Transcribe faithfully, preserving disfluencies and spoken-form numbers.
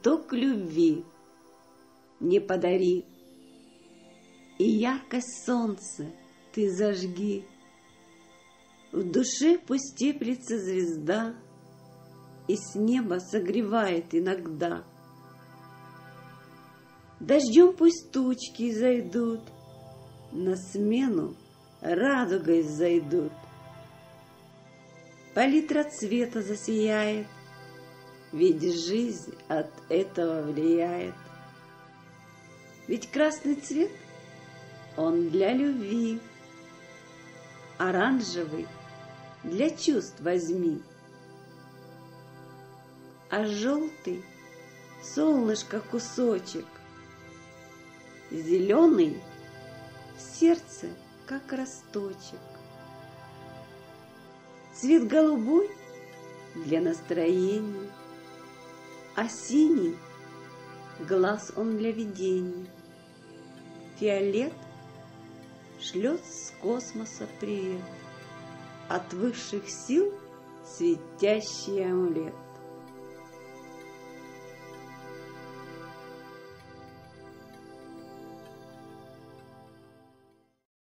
цветок любви мне подари, и яркость солнца ты зажги. В душе пусть теплится звезда, и с неба согревает иногда. Дождем пусть тучки зайдут, на смену радугой зайдут. Палитра цвета засияет, ведь жизнь от этого влияет. Ведь красный цвет, он для любви, оранжевый для чувств возьми, а желтый солнышко кусочек, зеленый в сердце как росточек. Цвет голубой для настроения, а синий глаз он для видения. Фиолет шлет с космоса привет, от высших сил светящий амулет.